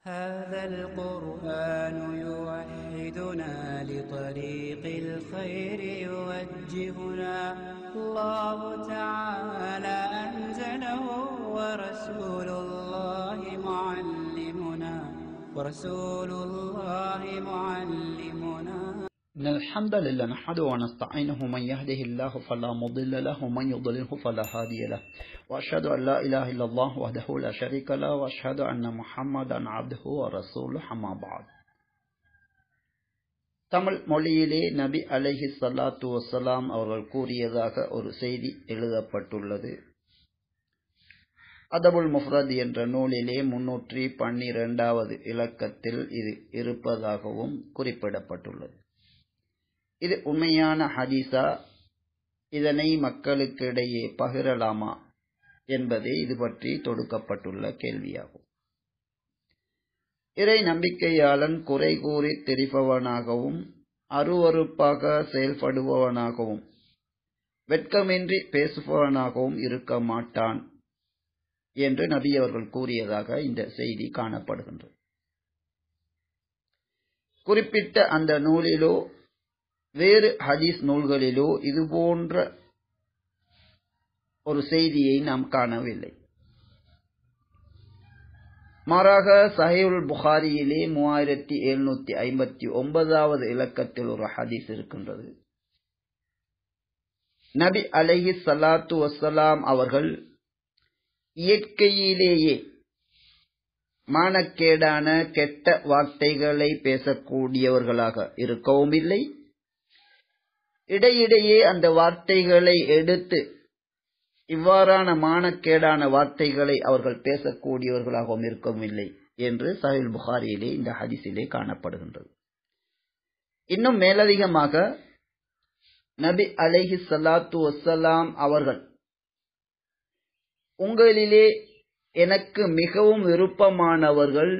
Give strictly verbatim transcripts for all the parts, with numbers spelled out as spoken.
هذا القرآن يوحدنا لطريق الخير يوجهنا الله تعالى أنزله ورسول الله معلمنا ورسول الله معلمنا إن الحمد لله نحمده ونستعينه من يهده الله فلا مضل له ومن يضلله فلا هادي له وأشهد أن لا إله إلا الله وحده لا شريك له وأشهد أن محمدا عبده ورسوله أما بعد. தமிழ் மொழியிலே நபி அலைஹி ஸலாத்து வஸ்ஸலாம் அவர்கள் கூறியதாக ஒரு செய்தி எழுதப்பட்டுள்ளது. அதபுல் முஃப்ரத் என்ற நூலிலே முன்னூற்றி பன்னிரெண்டாவது இலக்கத்தில் இது இருப்பதாகவும் குறிப்பிடப்பட்டுள்ளது. இது உண்மையான ஹதீஸா, இதனை மக்களுக்கிடையே பகிரலாமா என்பதே இது பற்றி தொடுக்கப்பட்டுள்ள கேள்வியாகும். இறை நம்பிக்கையாளன் குறை கூறி திரிபவனாகவும் அருவருப்பாக செயல்படுபவனாகவும் வெட்கமின்றி பேசுபவனாகவும் இருக்க மாட்டான் என்று நபி அவர்கள் கூறியதாக இந்த செய்தி காணப்படுகின்றது. குறிப்பிட்ட அந்த நூலிலோ வேறு ஹதீஸ் நூல்களிலோ இது போன்ற ஒரு செய்தியை நாம் காணவில்லை. மாறாக சஹீஹுல் புகாரியிலே மூவாயிரத்தி எழுநூத்தி ஐம்பத்தி ஒன்பதாவது இலக்கத்தில் ஒரு ஹதீஸ் இருக்கின்றது. நபி அலைஹி ஸலாத்து வஸ்ஸலாம் அவர்கள் இயற்கையிலேயே மானக்கேடான கெட்ட வார்த்தைகளை பேசக்கூடியவர்களாக இருக்கவும் இல்லை, இடையிடையே அந்த வார்த்தைகளை எடுத்து இவ்வாறான மானக்கேடான வார்த்தைகளை அவர்கள் பேசக்கூடியவர்களாகவும் இருக்கவும் இல்லை என்று சஹீஹுல் புகாரியிலே இந்த ஹதீஸிலே காணப்படுகின்றது. இன்னும் மேலதிகமாக நபி அலைஹி ஸலாத்து வஸ்ஸலாம் அவர்கள், உங்களிலே எனக்கு மிகவும் விருப்பமானவர்கள்,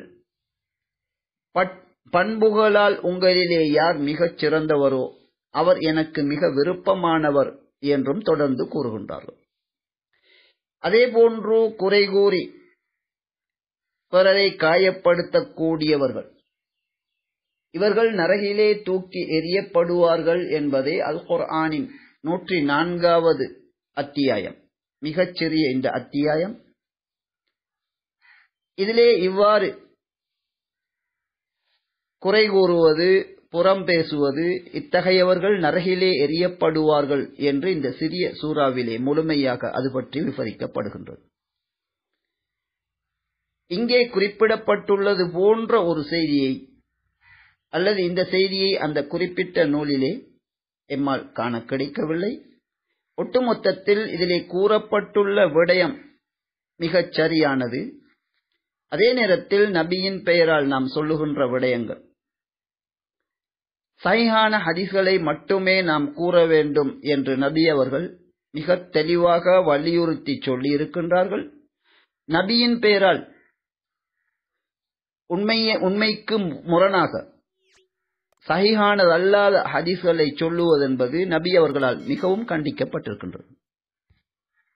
பண்புகளால் உங்களிலே யார் மிகச் சிறந்தவரோ அவர் எனக்கு மிக விருப்பமானவர் என்றும் தொடர்ந்து கூறுகின்றார்கள். அதே போன்று குறை கூறி பிறரை காயப்படுத்தக்கூடியவர்கள், இவர்கள் நரகிலே தூக்கி எறியப்படுவார்கள் என்பதே அல் குர்ஆனின் நூற்றி நான்காவது அத்தியாயம், மிகச்சிறிய இந்த அத்தியாயம். இதிலே இவ்வாறு குறை கூறுவது, புறம் பேசுவது, இத்தகையவர்கள் நரகிலே எறியப்படுவார்கள் என்று இந்த சிறிய சூறாவிலே முழுமையாக அது பற்றி விவரிக்கப்படுகின்றது. இங்கே குறிப்பிடப்பட்டுள்ளது போன்ற ஒரு செய்தியை அல்லது இந்த செய்தியை அந்த குறிப்பிட்ட நூலிலே எம்மால் காண கிடைக்கவில்லை. ஒட்டுமொத்தத்தில் இதிலே கூறப்பட்டுள்ள விடயம் மிகச் சரியானது. அதே நேரத்தில் நபியின் பெயரால் நாம் சொல்லுகின்ற விடயங்கள் சஹீஹான ஹதீஸ்களை மட்டுமே நாம் கூற வேண்டும் என்று நபி அவர்கள் மிக தெளிவாக வலியுறுத்தி சொல்லி இருக்கின்றார்கள். நபியின் பெயரால் உண்மையை உண்மைக்கு முரணாக சஹீஹானதல்லாத ஹதீஸ்களை சொல்லுவதென்பது நபி அவர்களால் மிகவும் கண்டிக்கப்பட்டிருக்கின்றது.